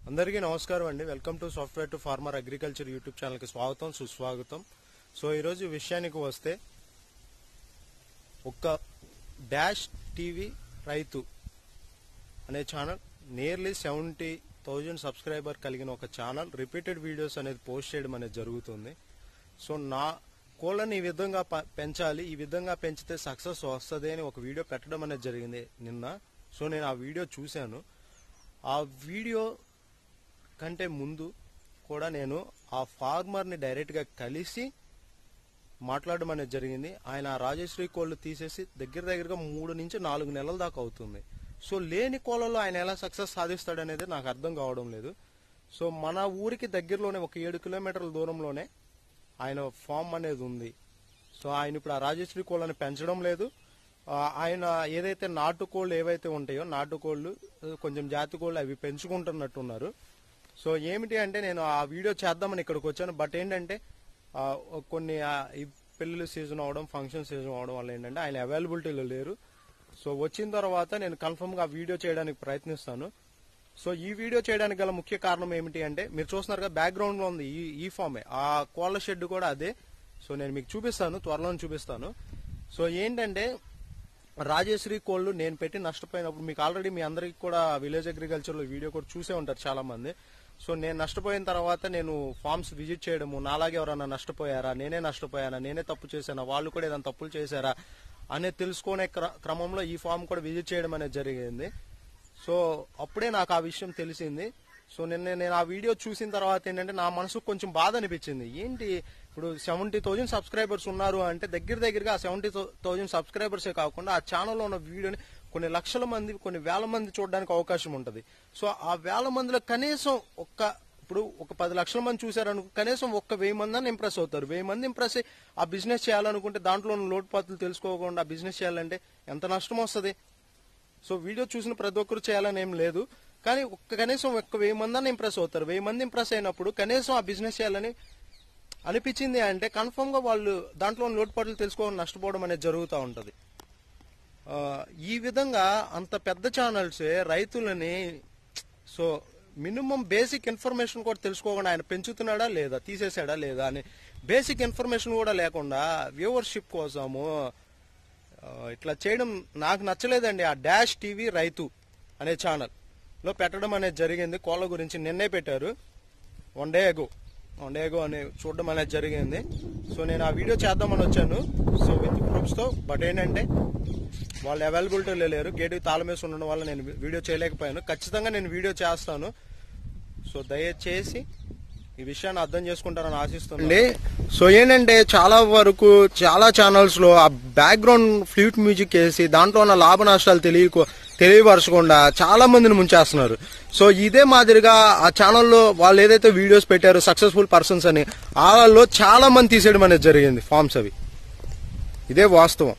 అందరికీ నమస్కారం అండి. Welcome to software to farmer agriculture YouTube ఛానల్కి స్వాగతం సుస్వాగతం. సో ఈరోజు విషయానికి వస్తే ఒక డాష్ టీవీ రైతు అనే ఛానల్ నియర్లీ 70,000 సబ్స్క్రైబర్ కలిగిన ఒక ఛానల్ రిపీటెడ్ వీడియోస్ అనేది పోస్ట్ చేయడం అనేది జరుగుతుంది. సో నా కోళ్ళని ఈ విధంగా పెంచాలి, ఈ విధంగా పెంచితే సక్సెస్ వస్తుంది అని ఒక వీడియో పెట్టడం అనేది జరిగింది నిన్న. సో నేను ఆ వీడియో చూశాను. ఆ వీడియో కంటే ముందు కూడా నేను ఆ ఫార్మర్ని డైరెక్ట్గా కలిసి మాట్లాడడం అనేది జరిగింది. ఆయన రాజశ్రీ కోళ్ళు తీసేసి దగ్గరగా 3 నుంచి 4 నెలల దాకా అవుతుంది. సో లేని కోళ్ళలో ఆయన ఎలా సక్సెస్ సాధిస్తాడు అనేది నాకు అర్థం కావడం లేదు. సో మన ఊరికి దగ్గరలోనే ఒక 7 కిలోమీటర్ల దూరంలోనే ఆయన ఫామ్ అనేది ఉంది. సో ఆయన ఇప్పుడు ఆ రాజశ్రీ కోళ్ళని పెంచడం లేదు. ఆయన ఏదైతే నాటుకోళ్ళు ఏవైతే ఉంటాయో నాటుకోళ్ళు కొంచెం జాతి కోళ్ళు అవి పెంచుకుంటున్నట్టున్నారు. సో ఏమిటి అంటే నేను ఆ వీడియో చేద్దామని ఇక్కడికి వచ్చాను. బట్ ఏంటంటే కొన్ని ఈ పెళ్లి సీజన్ అవడం, ఫంక్షన్ సీజన్ అవడం వల్ల ఏంటంటే ఆయన అవైలబిలిటీలో లేరు. సో వచ్చిన తర్వాత నేను కన్ఫర్మ్గా ఆ వీడియో చేయడానికి ప్రయత్నిస్తాను. సో ఈ వీడియో చేయడానికి గల ముఖ్య కారణం ఏమిటి అంటే మీరు చూస్తున్నారుగా బ్యాక్గ్రౌండ్ లో ఉంది ఈ ఫామే, ఆ కోళ్ల షెడ్ కూడా అదే. సో నేను మీకు చూపిస్తాను, త్వరలో చూపిస్తాను. సో ఏంటంటే రాజశ్రీ కోళ్ళు నేను పెట్టి నష్టపోయినప్పుడు మీకు ఆల్రెడీ మీ అందరికి కూడా విలేజ్ అగ్రికల్చర్ లో వీడియో కూడా చూసే ఉంటారు చాలా మంది. సో నేను నష్టపోయిన తర్వాత నేను ఫార్మ్స్ విజిట్ చేయడము, నాలాగే ఎవరన్నా నష్టపోయారా, నేనే నష్టపోయానా, నేనే తప్పు చేశానా, వాళ్ళు కూడా ఏదైనా తప్పులు చేశారా అనేది తెలుసుకునే క్రమంలో ఈ ఫార్మ్ కూడా విజిట్ చేయడం అనేది జరిగింది. సో అప్పుడే నాకు ఆ విషయం తెలిసింది. సో నేను ఆ వీడియో చూసిన తర్వాత ఏంటంటే నా మనసుకు కొంచెం బాధ అనిపించింది. ఏంటి ఇప్పుడు 70,000 సబ్స్క్రైబర్స్ ఉన్నారు అంటే దగ్గరగా ఆ 70,000 సబ్స్క్రైబర్సే కాకుండా ఆ ఛానల్లో ఉన్న వీడియోని కొన్ని లక్షల మంది, కొన్ని వేల మంది చూడడానికి అవకాశం ఉంటుంది. సో ఆ వేల మందిలో కనీసం ఇప్పుడు ఒక 10 లక్షల మంది చూసారనుకో, కనీసం 1,000 మంది అని ఇంప్రెస్ అవుతారు. 1000 మంది ఇంప్రెస్ అయ్యి ఆ బిజినెస్ చేయాలనుకుంటే దాంట్లో లోటుపాట్లు తెలుసుకోకుండా ఆ బిజినెస్ చేయాలంటే ఎంత నష్టం వస్తుంది. సో వీడియో చూసిన ప్రతి ఒక్కరు చేయాలని ఏం లేదు, కానీ కనీసం 1,000 మంది అని ఇంప్రెస్ అవుతారు. 1000 మంది ఇంప్రెస్ అయినప్పుడు కనీసం ఆ బిజినెస్ చేయాలని అనిపించింది అంటే కన్ఫర్మ్ గా వాళ్ళు దాంట్లో లోటుపాట్లు తెలుసుకోవడం, నష్టపోవడం అనేది జరుగుతూ ఉంటది. ఈ విధంగా అంత పెద్ద ఛానల్స్ రైతులని సో మినిమం బేసిక్ ఇన్ఫర్మేషన్ కూడా తెలుసుకోకుండా ఆయన పెంచుతున్నాడా లేదా, తీసేసాడా లేదా అని బేసిక్ ఇన్ఫర్మేషన్ కూడా లేకుండా వ్యూవర్షిప్ కోసము ఇట్లా చేయడం నాకు నచ్చలేదండి. ఆ డాష్ టీవీ రైతు అనే ఛానల్ లో పెట్టడం అనేది జరిగింది. కోళ్ళ గురించి నిన్నే పెట్టారు, వన్ డే ఎగో అని చూడడం అనేది జరిగింది. సో నేను ఆ వీడియో చేద్దామని వచ్చాను, సో విత్ ప్రూఫ్స్ తో. బట్ ఏంటంటే వాళ్ళు అవైలబిలిటీలో లేరు, గేటుకి తాళం వేసి ఉండడం వల్ల నేను వీడియో చేయలేకపోయాను. ఖచ్చితంగా నేను వీడియో చేస్తాను. సో దయచేసి ఈ విషయాన్ని అర్థం చేసుకుంటారని ఆశిస్తుంది. సో ఏంటంటే చాలా వరకు చాలా ఛానల్స్ లో ఆ బ్యాక్గ్రౌండ్ ఫ్లూట్ మ్యూజిక్ వేసి దాంట్లో ఉన్న లాభ నష్టాలు తెలియపరచకుండా చాలా మందిని ముంచేస్తున్నారు. సో ఇదే మాదిరిగా ఆ ఛానల్లో వాళ్ళు ఏదైతే వీడియోస్ పెట్టారో సక్సెస్ఫుల్ పర్సన్స్ అని వాళ్ళలో చాలా మంది తీసేయడం అనేది జరిగింది ఫార్మ్స్. అవి ఇదే వాస్తవం.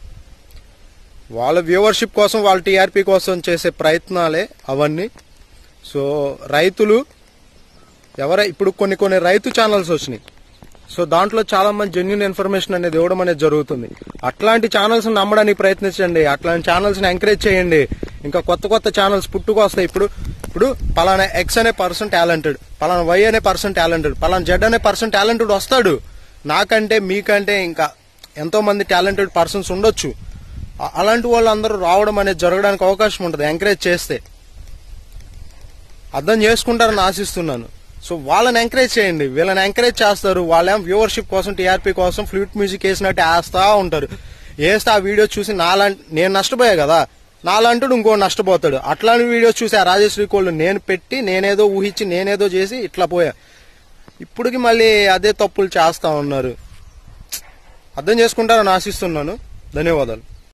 వాళ్ళ వ్యూవర్షిప్ కోసం, వాళ్ళ t.r.p కోసం చేసే ప్రయత్నాలే అవన్నీ. సో రైతులు ఇప్పుడు కొన్ని రైతు ఛానల్స్ వచ్చినాయి. సో దాంట్లో చాలా మంది జెన్యూన్ ఇన్ఫర్మేషన్ అనేది ఇవ్వడం అనేది జరుగుతుంది. అట్లాంటి ఛానల్స్ నమ్మడానికి ప్రయత్నించండి, అట్లాంటి ఛానల్స్ ని ఎంకరేజ్ చేయండి. ఇంకా కొత్త ఛానల్స్ పుట్టుకొస్తాయి. ఇప్పుడు పలానా ఎక్స్ అనే పర్సన్ టాలెంటెడ్, పలానా వై అనే పర్సన్ టాలెంటెడ్, పలానా జెడ్ అనే పర్సన్ టాలెంటెడ్ వస్తాడు. నాకంటే మీకంటే ఇంకా ఎంతో మంది టాలెంటెడ్ పర్సన్స్ ఉండొచ్చు. అలాంటి వాళ్ళందరూ రావడం అనేది జరగడానికి అవకాశం ఉంటుంది ఎంకరేజ్ చేస్తే. అర్థం చేసుకుంటారని ఆశిస్తున్నాను. సో వాళ్ళని ఎంకరేజ్ చేయండి, వీళ్ళని ఎంకరేజ్ చేస్తారు. వాళ్ళేం వ్యూవర్షిప్ కోసం, t.r.p కోసం ఫ్లూట్ మ్యూజిక్ వేసినట్టు వేస్తా ఉంటారు. వేస్తే ఆ వీడియో చూసి నేను నష్టపోయా కదా, నాలంటూ ఇంకో నష్టపోతాడు. అట్లాంటి వీడియోస్ చూసి ఆ రాజశ్రీ కోళ్ళు నేను పెట్టి, నేనేదో ఊహించి, నేనేదో చేసి ఇట్లా పోయా. ఇప్పటికి మళ్ళీ అదే తప్పులు చేస్తా ఉన్నారు. అర్థం చేసుకుంటారని ఆశిస్తున్నాను. ధన్యవాదాలు.